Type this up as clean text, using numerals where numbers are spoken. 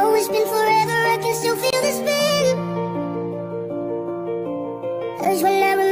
Though it's been forever, I can still feel the spin. Urge when I